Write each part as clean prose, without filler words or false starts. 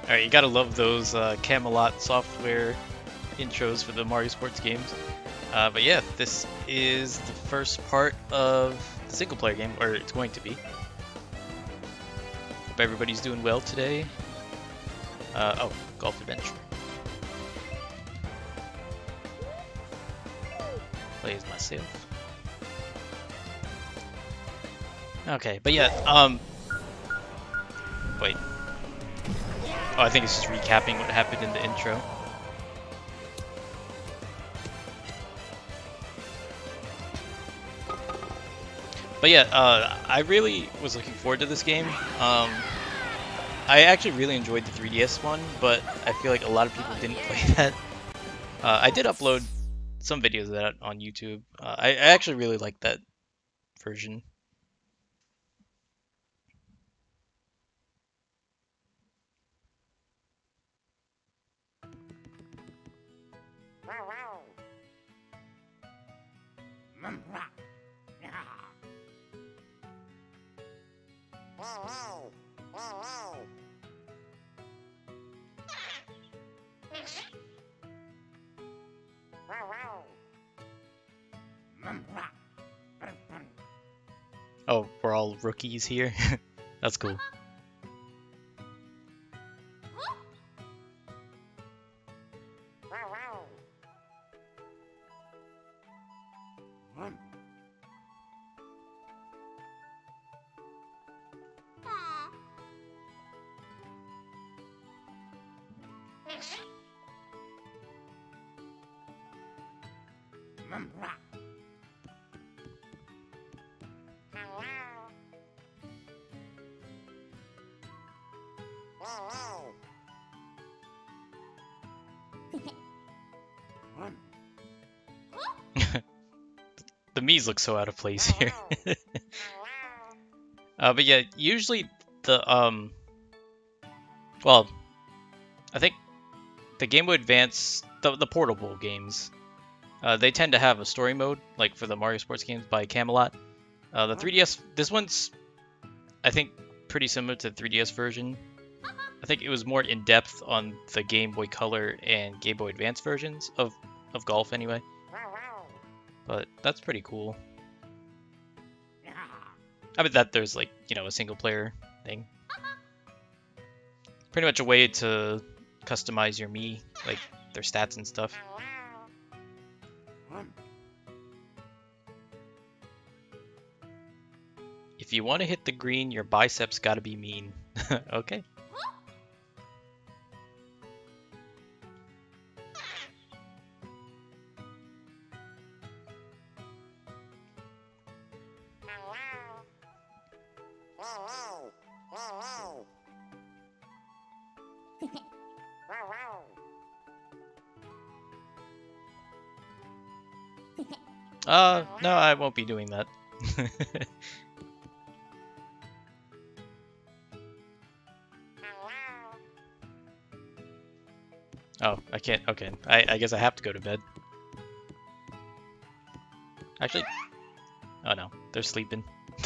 Alright, you gotta love those Camelot software intros for the Mario Sports games. But yeah, this is the first part of the single player game, or it's going to be. Hope everybody's doing well today. Oh, Golf Adventure. Play as myself. Okay, but yeah, wait. Oh, I think it's just recapping what happened in the intro. But yeah, I really was looking forward to this game. I actually really enjoyed the 3DS one, but I feel like a lot of people didn't play that. I did upload some videos of that on YouTube. I actually really liked that version. Oh, we're all rookies here. That's cool. The Mii's look so out of place here. But yeah, usually the well, I think the Game Boy Advance, the portable games, they tend to have a story mode, like for the Mario Sports games by Camelot. The 3DS, this one's, I think, pretty similar to the 3DS version. I think it was more in depth on the Game Boy Color and Game Boy Advance versions of Golf, anyway. But that's pretty cool. I bet that there's like, you know, a single player thing. Pretty much a way to customize your Mii, like their stats and stuff. If you want to hit the green, your biceps gotta be mean. Okay. No, I won't be doing that. Oh, I can't. Okay, I guess I have to go to bed. Actually, oh no, they're sleeping.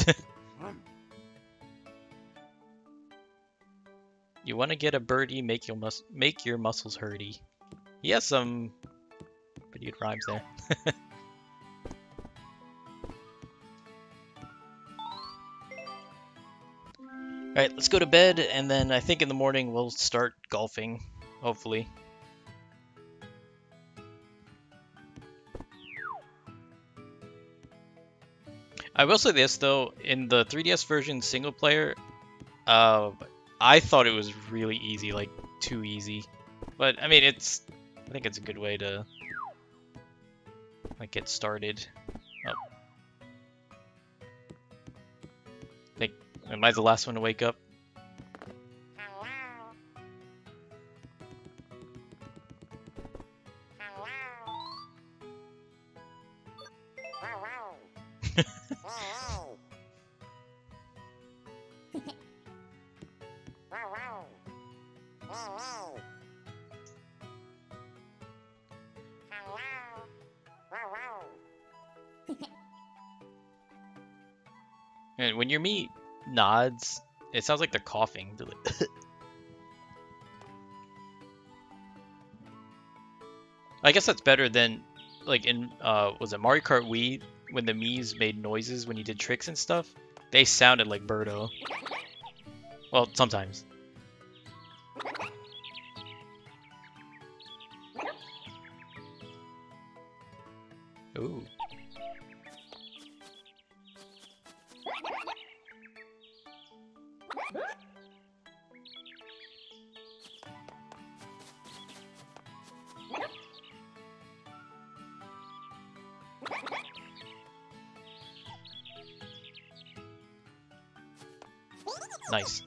You want to get a birdie, make your muscles hurty. He has some pretty good rhymes there. Alright, let's go to bed, and then I think in the morning we'll start golfing, hopefully. I will say this, though, in the 3DS version single player, I thought it was really easy, like, too easy. But, I mean, I think it's a good way to, like, get started. Oh. Am I the last one to wake up? And when your Mii nods, it sounds like they're coughing. I guess that's better than like in was it Mario Kart Wii when the Mii's made noises when you did tricks and stuff? They sounded like Birdo. Well, sometimes. Ooh. Nice.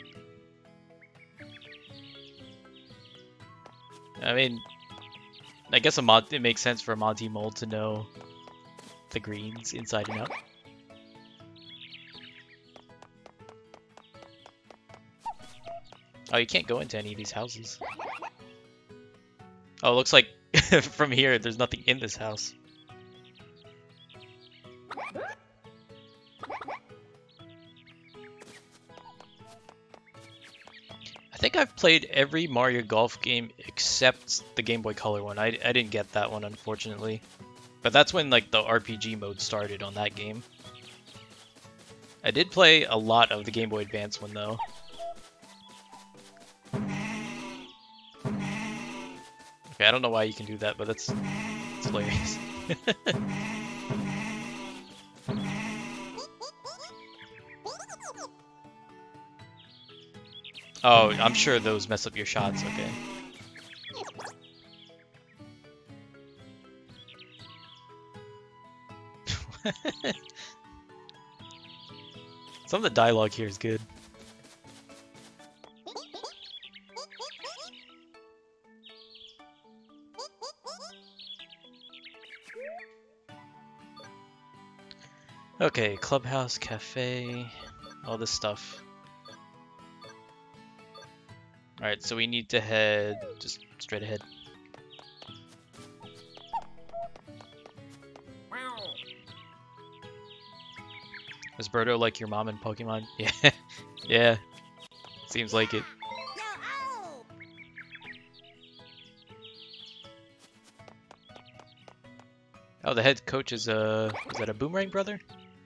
I mean, I guess it makes sense for a Monty Mole to know the greens inside and out. Oh, you can't go into any of these houses. Oh, it looks like from here there's nothing in this house. I think I've played every Mario Golf game except the Game Boy Color one. I didn't get that one, unfortunately. But that's when like the RPG mode started on that game. I did play a lot of the Game Boy Advance one, though. Okay, I don't know why you can do that, but that's hilarious. Oh, I'm sure those mess up your shots, okay. Some of the dialogue here is good. Okay, clubhouse, cafe, all this stuff. Alright, so we need to head just straight ahead. Is Birdo like your mom in Pokemon? Yeah. Yeah. Seems like it. Oh, the head coach is that a Boomerang brother?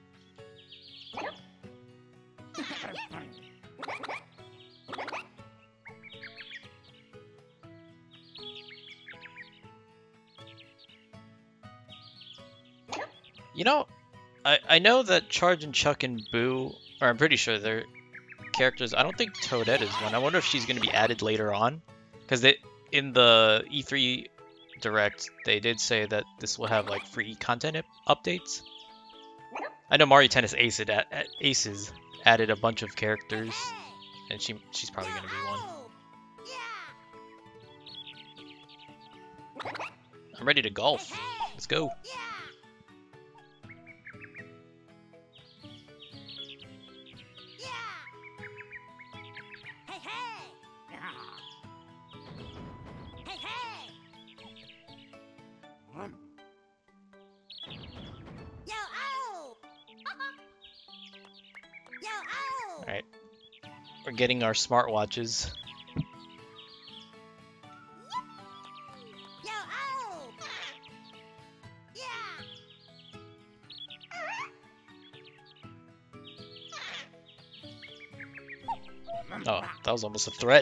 You know, I know that Charge and Chuck and Boo, or I'm pretty sure they're characters. I don't think Toadette is one. I wonder if she's going to be added later on. Because in the E3 Direct, they did say that this will have like free content updates. I know Mario Tennis Aces added a bunch of characters, and she's probably going to be one. I'm ready to golf. Let's go. Alright. We're getting our smartwatches. Oh, that was almost a threat.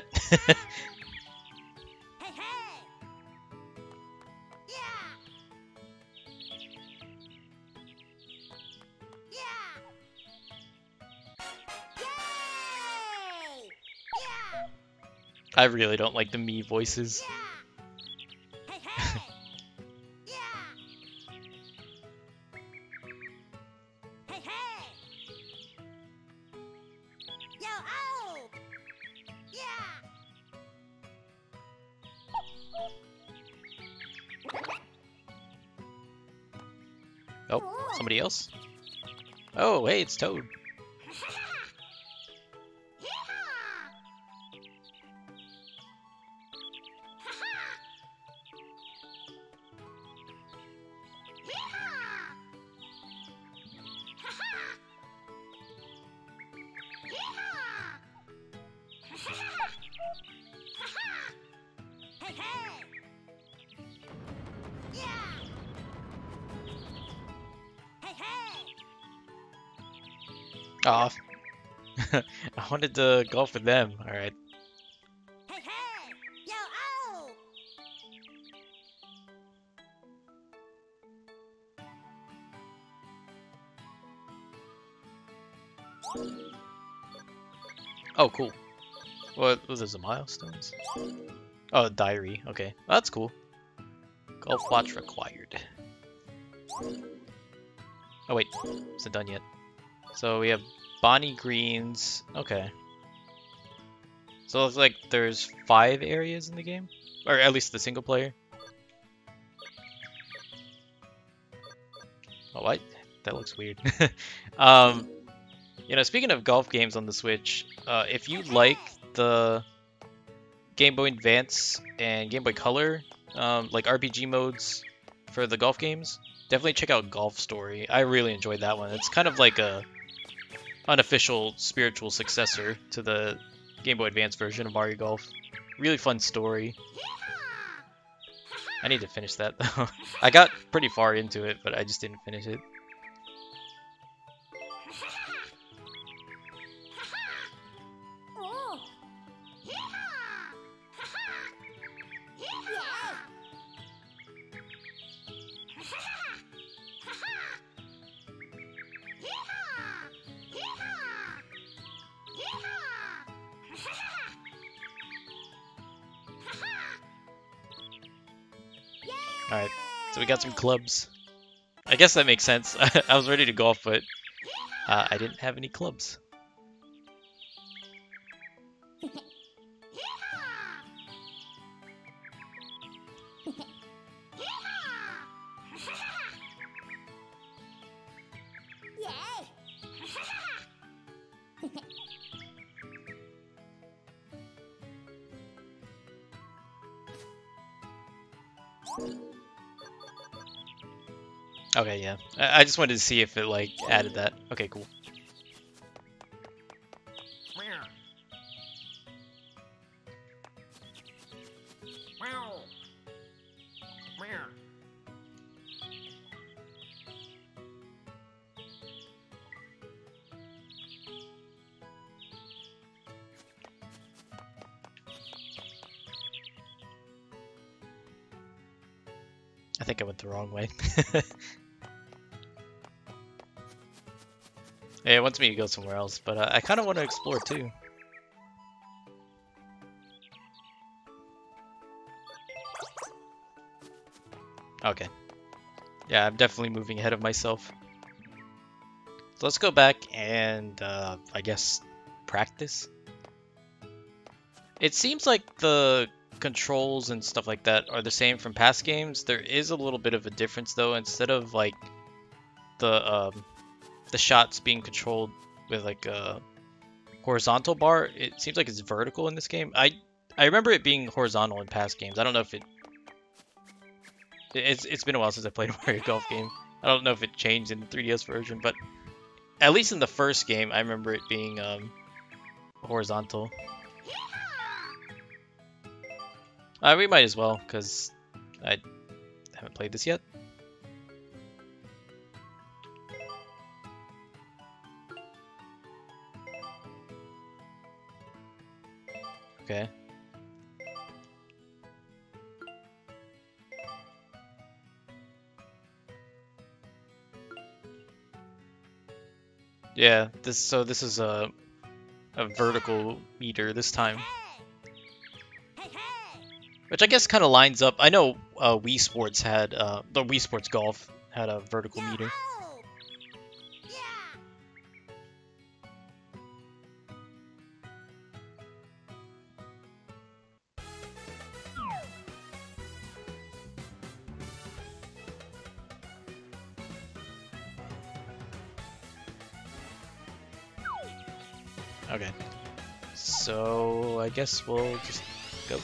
I really don't like the Mii voices. Oh, somebody else? Oh, hey, it's Toad. Aw. I wanted to golf with them. Alright. Hey, hey! Yo, oh! Oh, cool. What was those, milestones? Oh, diary. Okay, well, that's cool. Golfwatch required. Oh wait, is it done yet? So we have Bonny Greens. Okay. So it looks like there's 5 areas in the game, or at least the single player. Oh, what? That looks weird. um, you know, speaking of golf games on the Switch, if you like the Game Boy Advance and Game Boy Color, like RPG modes for the golf games, definitely check out Golf Story. I really enjoyed that one. It's kind of like a unofficial spiritual successor to the Game Boy Advance version of Mario Golf. Really fun story. I need to finish that though. I got pretty far into it, but I just didn't finish it. Oh! Alright, so we got some clubs. I guess that makes sense. I was ready to golf, but I didn't have any clubs. Okay, yeah. I just wanted to see if it, like, added that. Okay, cool. I think I went the wrong way. Yeah, it wants me to go somewhere else, but I kind of want to explore too. Okay. Yeah, I'm definitely moving ahead of myself. So let's go back and, I guess, practice. It seems like the controls and stuff like that are the same from past games. There is a little bit of a difference though. Instead of like the shots being controlled with like a horizontal bar, it seems like it's vertical in this game. I remember it being horizontal in past games. I don't know if it's been a while since I played a Mario Golf game. I don't know if it changed in the 3DS version, but at least in the first game, I remember it being horizontal. We might as well, because I haven't played this yet. Okay. Yeah, this is a vertical meter this time. Which I guess kind of lines up. I know Wii Sports had, the Wii Sports Golf had a vertical meter. Okay. So I guess we'll just go.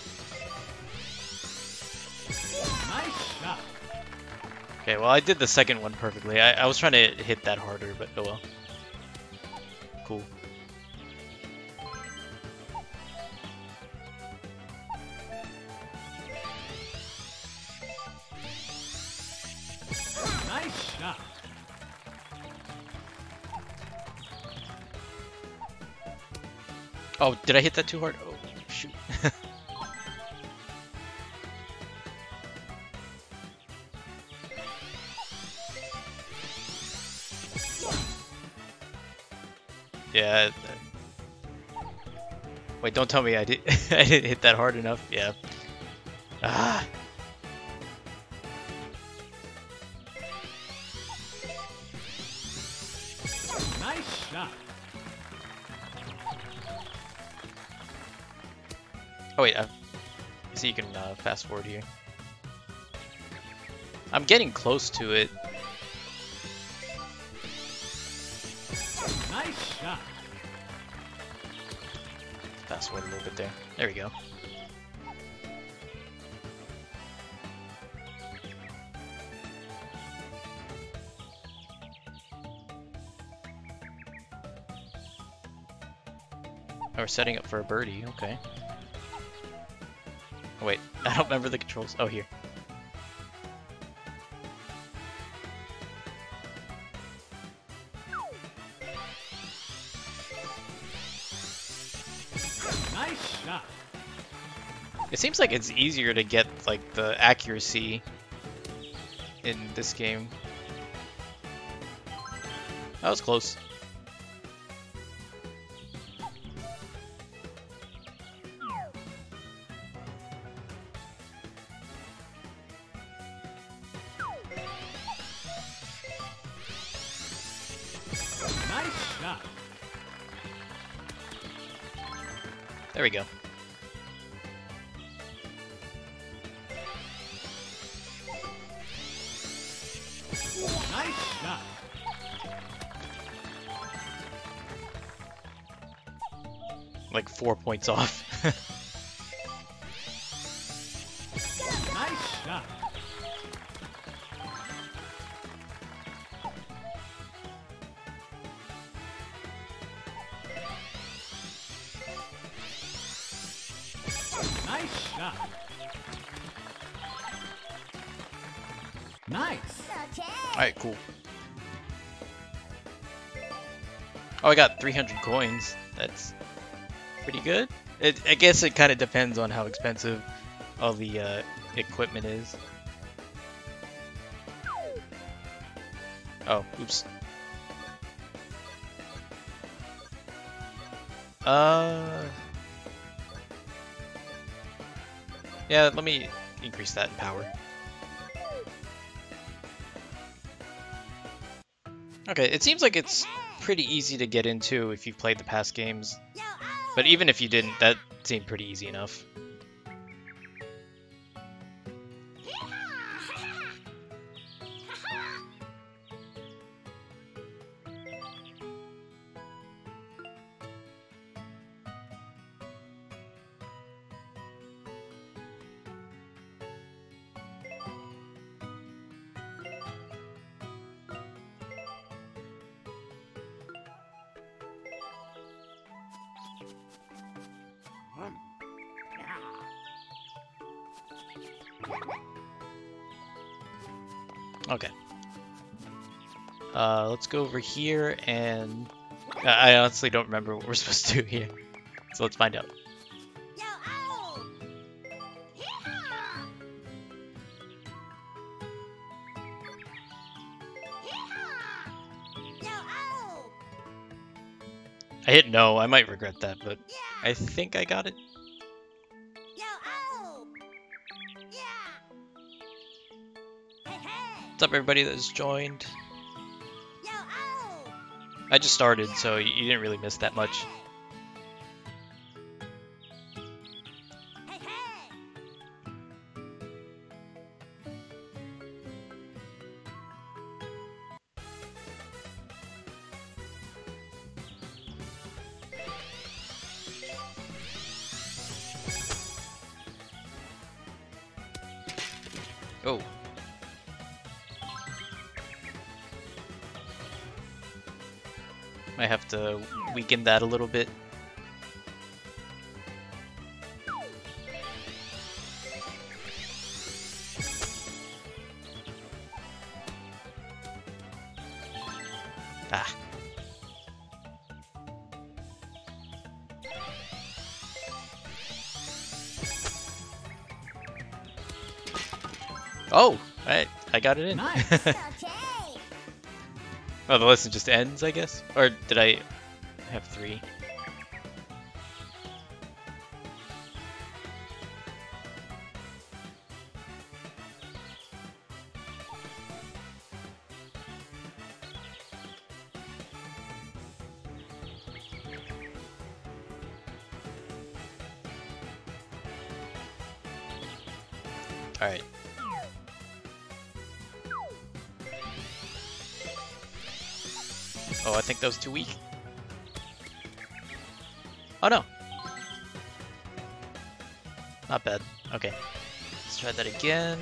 Nice shot. Okay, well I did the second one perfectly. I was trying to hit that harder, but oh well. Cool. Nice shot. Oh, did I hit that too hard? Oh, shoot. Yeah. Wait, don't tell me I did. I didn't hit that hard enough. Yeah. Ah. Nice shot. Oh wait. So you can fast forward here. I'm getting close to it. Nice shot. Fast forward a little bit there. There we go. Oh, we're setting up for a birdie. Okay. Oh, wait, I don't remember the controls. Oh, here. Nice shot. It seems like it's easier to get like the accuracy in this game. That was close. Nice shot. There we go. Nice shot. Like 4 points off. Nice shot. Nice shot. Nice. Okay. Alright, cool. Oh, I got 300 coins. That's pretty good. I guess it kind of depends on how expensive all the equipment is. Oh, oops. Yeah, let me increase that in power. Okay, it seems like it's pretty easy to get into if you've played the past games. Yo, oh. But even if you didn't, that seemed pretty easy enough. Okay. Let's go over here and... I honestly don't remember what we're supposed to do here. So let's find out. Yo, oh. Yo, oh. I hit no, I might regret that, but Yeah. I think I got it. Yo, oh. Yeah. Hey, hey. What's up everybody that's joined? Yo, oh. I just started, so you didn't really miss that much. Hey, hey. Oh. Might have to weaken that a little bit. Ah. Oh, I got it in. Nice. Okay. Oh, the lesson just ends, I guess? Or did I have 3? Alright. Oh, I think that was too weak. Oh no! Not bad. Okay. Let's try that again.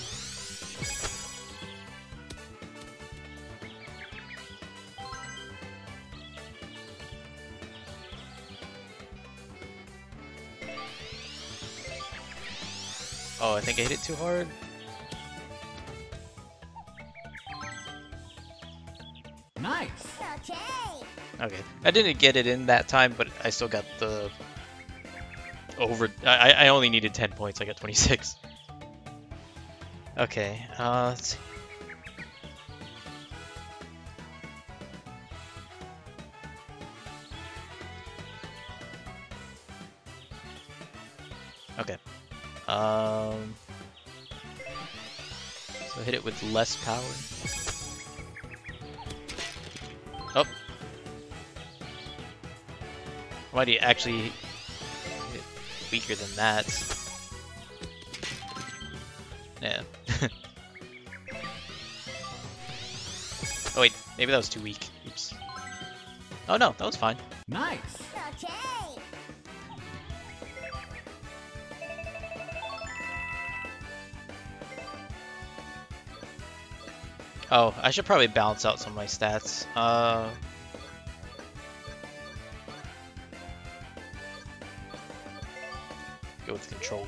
Oh, I think I hit it too hard. Nice. Okay. Okay. I didn't get it in that time, but I still got the over. I only needed 10 points. I got 26. Okay. Let's see. Okay. So hit it with less power. Oh. Why do you actually hit weaker than that? Yeah. Oh wait, maybe that was too weak. Oops. Oh no, that was fine. Nice. Okay. Oh, I should probably balance out some of my stats. Go with controlled.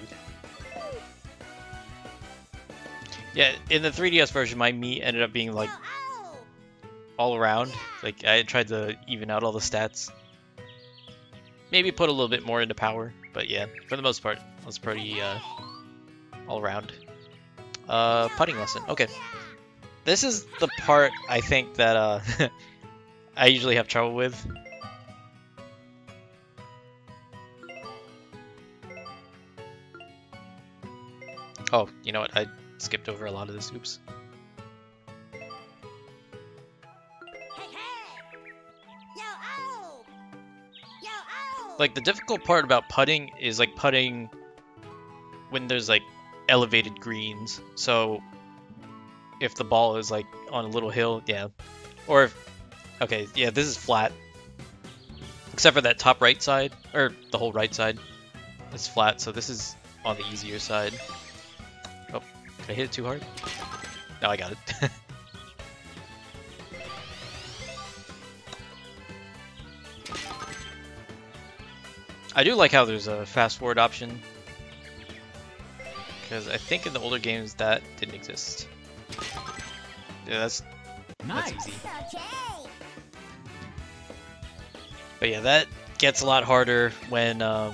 Yeah, in the 3DS version, my Mii ended up being like Oh. all around. Like I tried to even out all the stats. Maybe put a little bit more into power, but yeah, for the most part, it was pretty all around. Putting lesson. Okay. This is the part I think that I usually have trouble with. Oh, you know what? I skipped over a lot of this. Oops. Hey, hey. Yo, oh. Yo, oh. Like the difficult part about putting is like putting when there's like elevated greens. So if the ball is like on a little hill, yeah. Or if, okay, yeah, this is flat. Except for that top right side, or the whole right side. It's flat, so this is on the easier side. Oh, did I hit it too hard? No, I got it. I do like how there's a fast forward option. Because I think in the older games that didn't exist. Yeah, that's Nice. easy. Okay. But yeah, that gets a lot harder when, oh.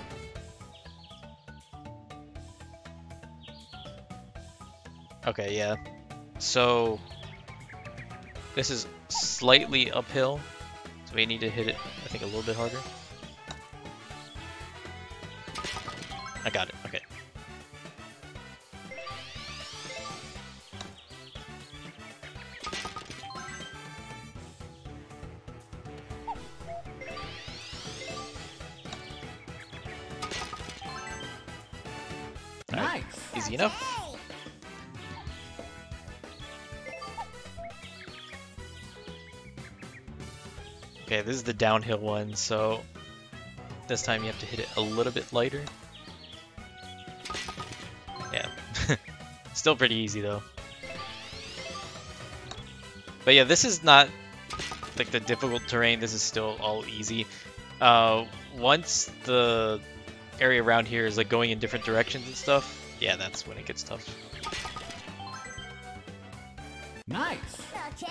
Okay, yeah. So, this is slightly uphill, so we need to hit it, I think, a little bit harder. I got it, okay. Alright, Nice. easy enough. Okay, this is the downhill one, so this time you have to hit it a little bit lighter. Yeah, still pretty easy though. But yeah, this is not like the difficult terrain, this is still all easy. Once the area around here is like going in different directions and stuff, yeah, that's when it gets tough. Nice. Okay.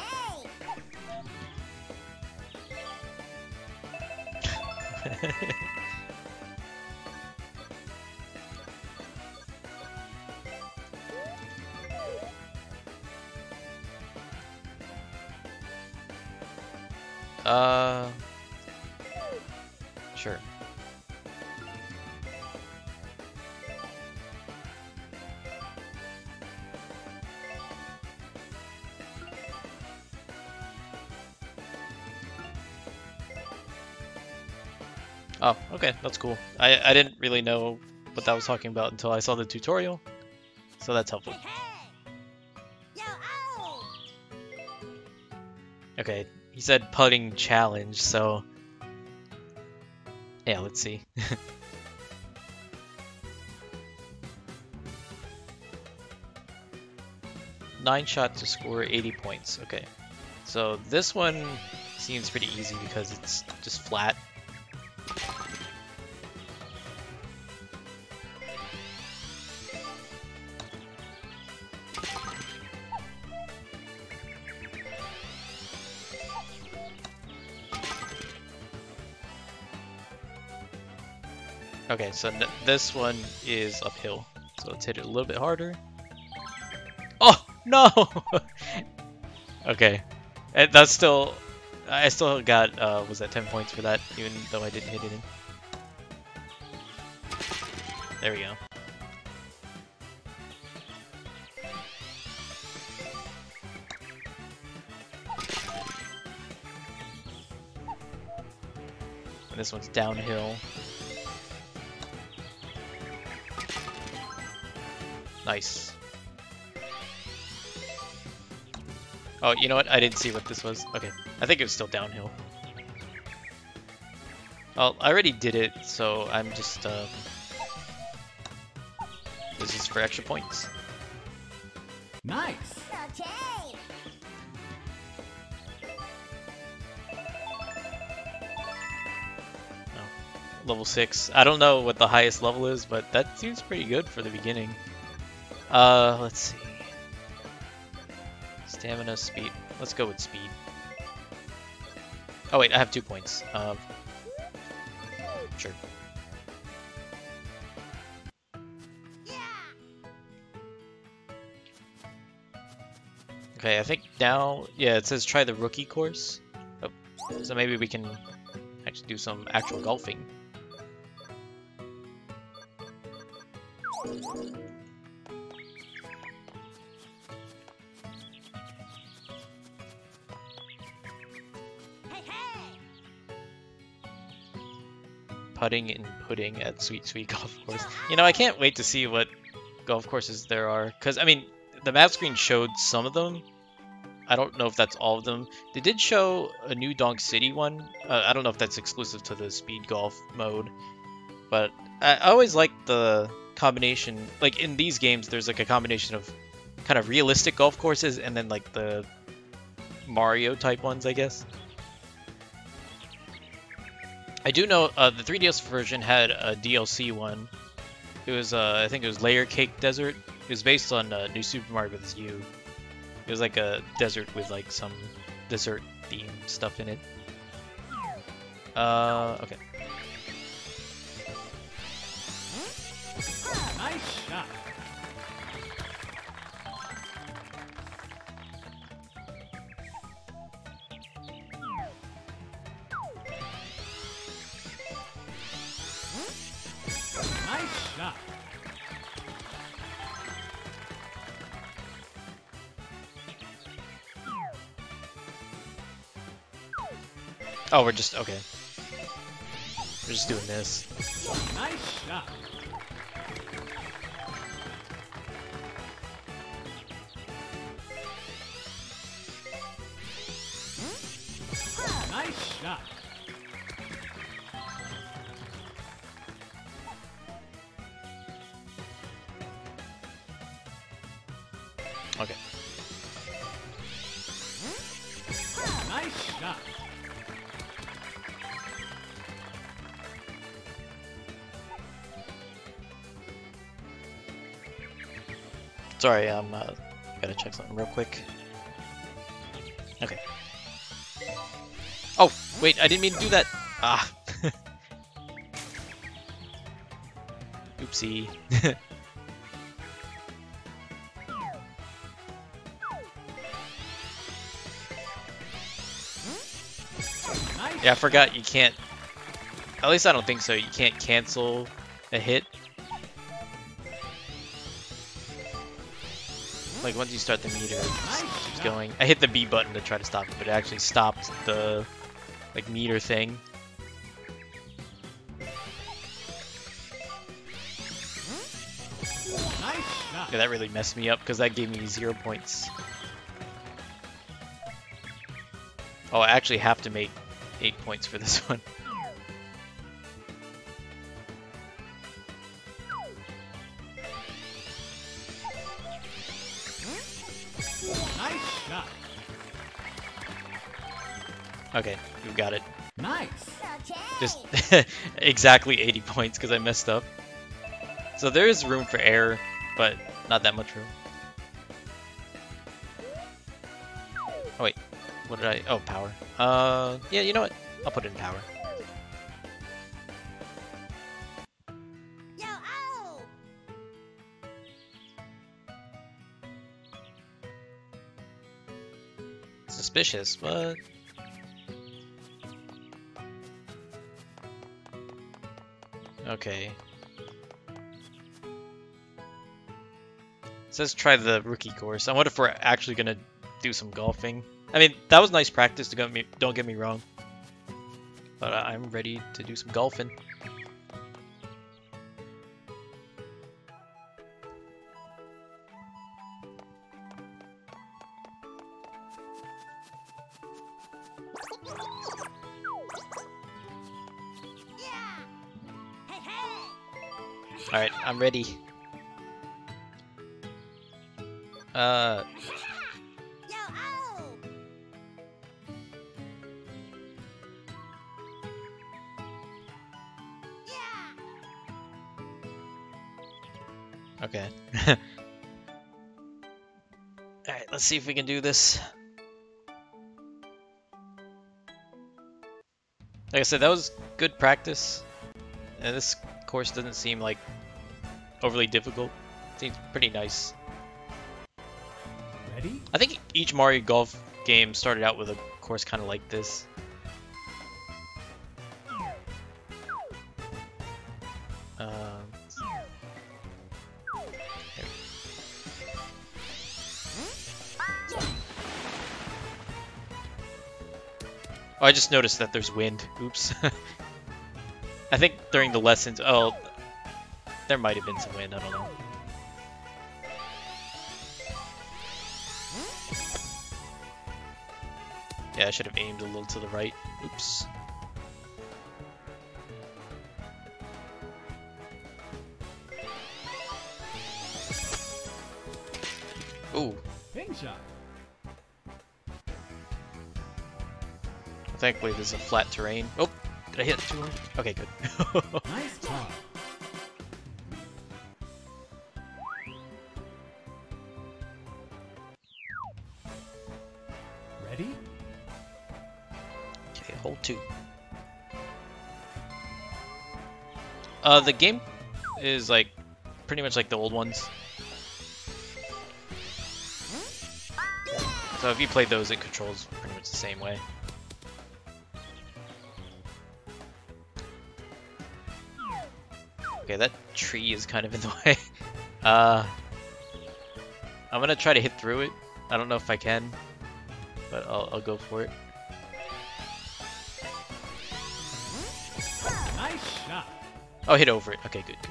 Sure. Oh, okay, that's cool. I didn't really know what that was talking about until I saw the tutorial, so that's helpful. Hey, hey. Yo, oh. Okay, he said putting challenge, so yeah, let's see. 9 shots to score 80 points. Okay, so this one seems pretty easy because it's just flat. Okay, so this one is uphill, so let's hit it a little bit harder. Oh, no! Okay, and that's still, I still got, was that 10 points for that, even though I didn't hit it in. There we go. And this one's downhill. Nice. Oh, you know what? I didn't see what this was. Okay, I think it was still downhill. Well, I already did it, so I'm just, this is for extra points. Nice. Okay. Oh, level 6. I don't know what the highest level is, but that seems pretty good for the beginning. Let's see. Stamina, speed. Let's go with speed. Oh wait, I have 2 points. Sure. Yeah. Okay, I think now, yeah, it says try the rookie course. Oh, so maybe we can actually do some actual golfing. Hey, hey. Putting and pudding at Sweet Sweet Golf Course. You know, I can't wait to see what golf courses there are. Because, I mean, the map screen showed some of them. I don't know if that's all of them. They did show a new Donk City one. I don't know if that's exclusive to the speed golf mode. But I always like the combination. Like, in these games, there's like a combination of kind of realistic golf courses and then like the Mario type ones, I guess. I do know the 3DS version had a DLC one. It was, I think it was Layer Cake Desert. It was based on New Super Mario Bros. U. It was like a desert with like some dessert themed stuff in it. Okay. Nice shot. Nice shot. Oh, we're just, okay. We're just doing this. Nice shot. Nice shot. Okay. Nice shot. Sorry, I'm gotta check something real quick. Okay. Oh, wait, I didn't mean to do that. Ah. Oopsie. Yeah, I forgot you can't... At least I don't think so. You can't cancel a hit. Like, once you start the meter, it just keeps going. I hit the B button to try to stop it, but it actually stopped the, like, meter thing. Yeah, that really messed me up, because that gave me 0 points. Oh, I actually have to make 8 points for this one. Nice shot. Okay, we've got it. Nice. Okay. Just exactly 80 points because I messed up. So there is room for error, but not that much room. Oh wait, what did I... Oh, power. Yeah, you know what? I'll put it in power. Yo, oh. Suspicious, what? Okay. It says try the rookie course. I wonder if we're actually gonna do some golfing. I mean, that was nice practice, don't get me wrong. But I'm ready to do some golfing. Yeah. Hey, hey. Alright, I'm ready. Yo, oh. Yeah. Okay. Alright, let's see if we can do this. Like I said, that was good practice. And this course doesn't seem like overly difficult. Seems pretty nice. Ready? I think each Mario Golf game started out with a course kind of like this. Oh, I just noticed that there's wind. Oops. I think during the lessons... Oh, there might have been some wind. I don't know. Yeah, I should have aimed a little to the right. Oops. Ooh. Ping shot. Thankfully, there's a flat terrain. Oh, did I hit it too hard? Okay, good. Nice job. Ready? Okay, hole 2. The game is like pretty much like the old ones. So if you play those, it controls pretty much the same way. Okay, that tree is kind of in the way. I'm gonna try to hit through it. I don't know if I can, but I'll go for it. Nice shot. Oh, hit over it. Okay, good, good.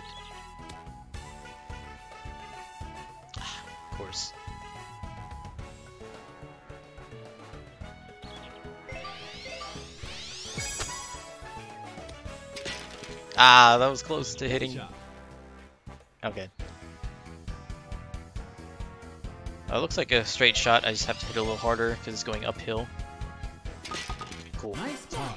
Of course. Ah, that was close to hitting. Shot. Okay. It looks like a straight shot. I just have to hit a little harder because it's going uphill. Cool. Nice par.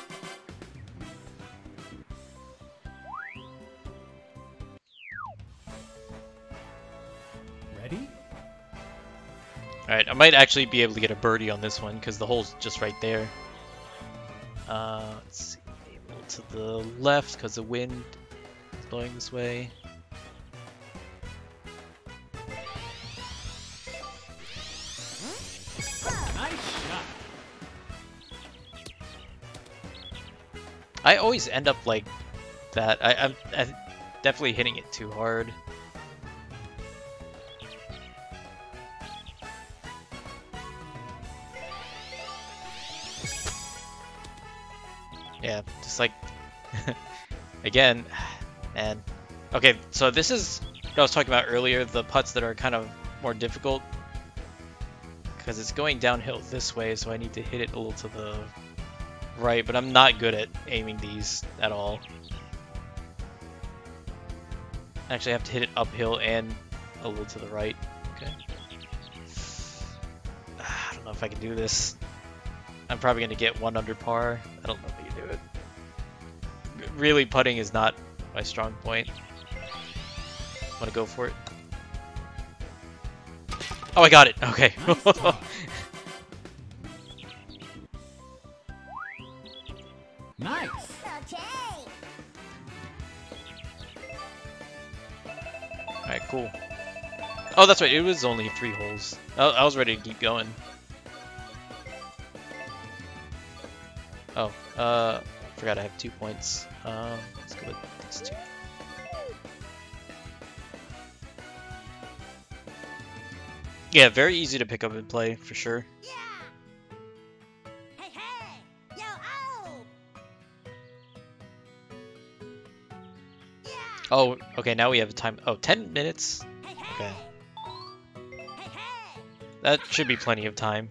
Ready? Alright, I might actually be able to get a birdie on this one because the hole's just right there. Let's see. A little to the left because the wind is blowing this way. Nice shot. always end up like that? I'm definitely hitting it too hard. Yeah, just like again, man. Okay, so this is what I was talking about earlier, the putts that are kind of more difficult because it's going downhill this way, so I need to hit it a little to the right, but I'm not good at aiming these at all. Actually, I have to hit it uphill and a little to the right. Okay. I don't know if I can do this. I'm probably going to get 1 under par. I don't know if I can do it. Really, putting is not my strong point. Want to go for it? Oh, I got it. Okay. Nice. Okay. Alright, cool. Oh, that's right. It was only 3 holes. I was ready to keep going. Oh, forgot I have 2 points. Let's go with these 2. Yeah, very easy to pick up and play, for sure. Yeah. Hey, hey. Yo, oh. Yeah. Oh, okay, now we have a time. Oh, 10 minutes? Hey, hey. Okay. Hey, hey. That should be plenty of time.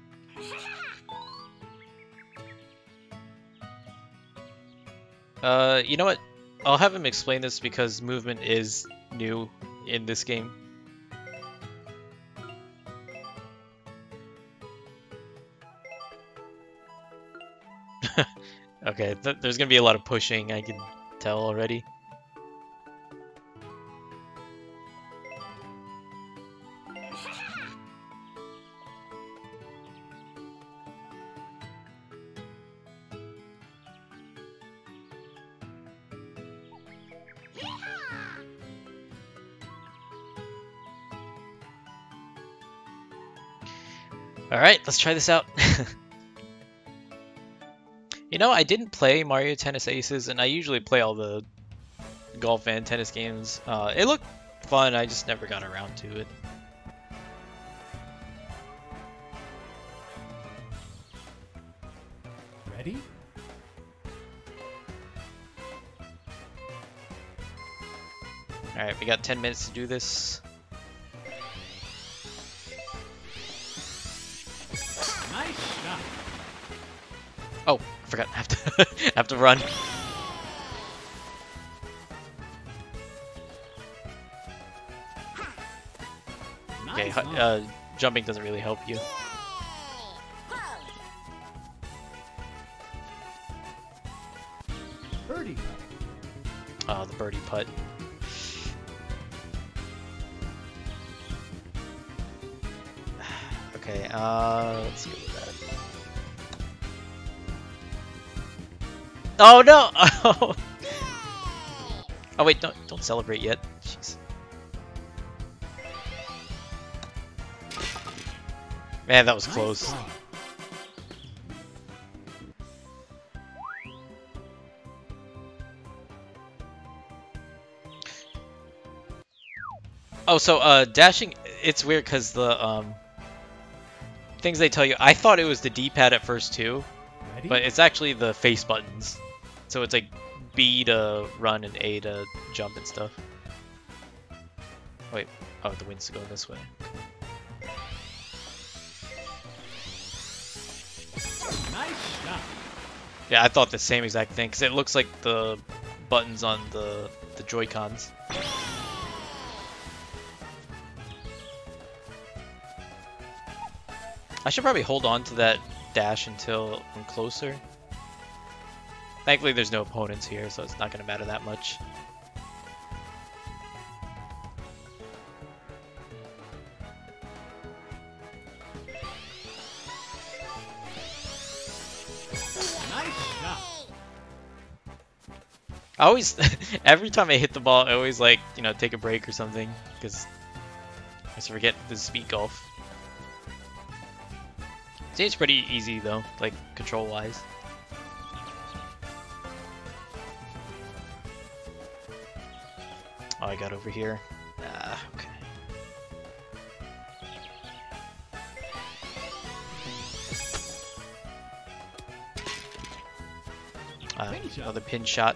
You know what? I'll have him explain this because movement is new in this game. Okay, there's gonna be a lot of pushing, I can tell already. Alright, let's try this out. You know, I didn't play Mario Tennis Aces, and I usually play all the golf and tennis games. It looked fun, I just never got around to it. Ready? Alright, we got 10 minutes to do this. Nice shot. Oh, I forgot. I have to have to run. Okay, Nice on. jumping doesn't really help you. Birdie putt. Oh, the birdie putt. Okay, let's go with that. Oh no! Oh, oh wait, don't celebrate yet. Jeez. Man, that was Nice close. par. Oh, so dashing, it's weird because the things they tell you, I thought it was the D-pad at first too, Ready? but it's actually the face buttons. So it's like B to run and A to jump and stuff. Wait, oh, the wind's going this way. Nice shot. Yeah, I thought the same exact thing because it looks like the buttons on the Joy-Cons. I should probably hold on to that dash until I'm closer. Thankfully there's no opponents here, so it's not going to matter that much. Nice shot. I always, every time I hit the ball, I always like, you know, take a break or something, because I just forget the speed golf. See, it's pretty easy though, like control-wise. Oh, I got over here. Okay. Pin shot. Another pin shot.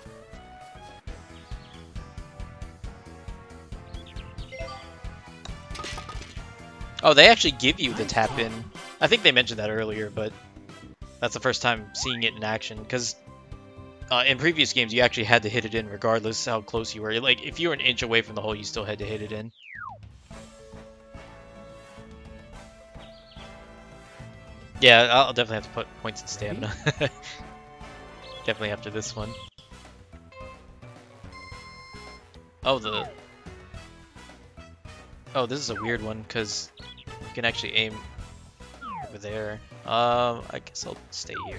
Oh, they actually give you the tap in. I think they mentioned that earlier, but that's the first time seeing it in action. Because in previous games, you actually had to hit it in regardless how close you were. Like, if you were an inch away from the hole, you still had to hit it in. Yeah, I'll definitely have to put points in stamina. Definitely after this one. Oh, this is a weird one, because you can actually aim over there. I guess I'll stay here.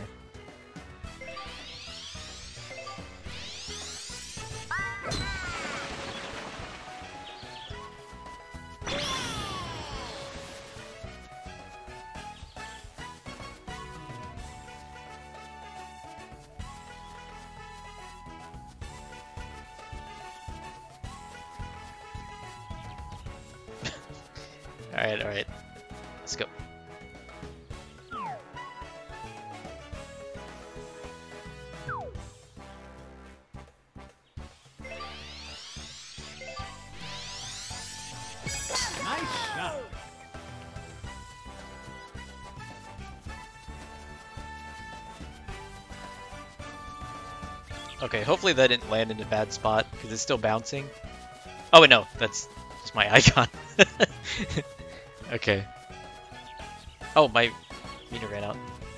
Alright. Let's go. Nice shot. Okay, hopefully that didn't land in a bad spot, because it's still bouncing. Oh wait, no, that's just my icon. Okay. Oh, my meter ran out.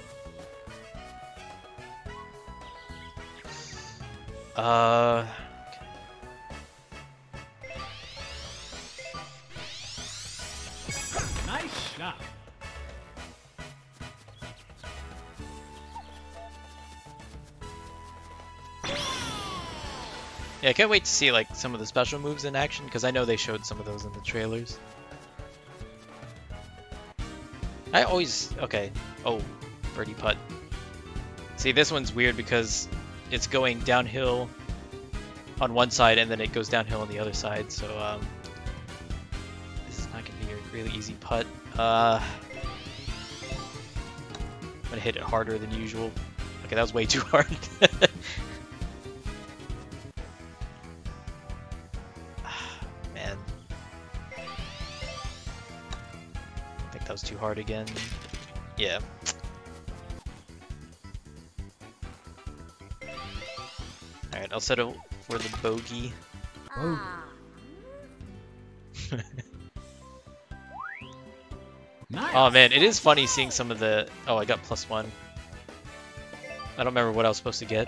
Nice shot. Yeah, I can't wait to see like some of the special moves in action, because I know they showed some of those in the trailers. Okay. Oh, birdie putt. See, this one's weird because it's going downhill on one side and then it goes downhill on the other side, so this is not gonna be a really easy putt. I'm gonna hit it harder than usual. Okay, that was way too hard. Man. I think that was too hard again. Yeah. Alright, I'll settle for the bogey. Ah. Nice. Oh man, it is funny seeing some of the... Oh, I got +1. I don't remember what I was supposed to get.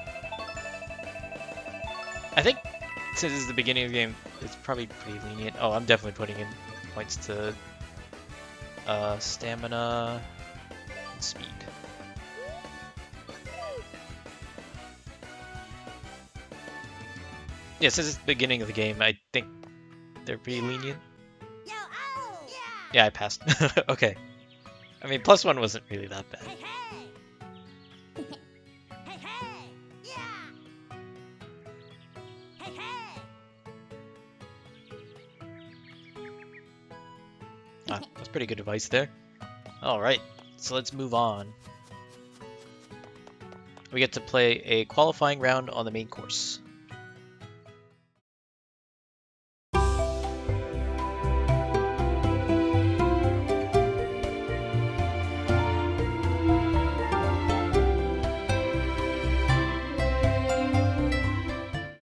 I think since this is the beginning of the game, it's probably pretty lenient. Oh, I'm definitely putting in points to stamina and speed. Yeah, since it's the beginning of the game, I think they're pretty lenient. Yo, oh, yeah. Yeah, I passed. Okay. I mean, +1 wasn't really that bad. Hey, hey. Hey, hey. Yeah. Hey, hey. Ah, that's pretty good advice there. Alright, so let's move on. We get to play a qualifying round on the main course.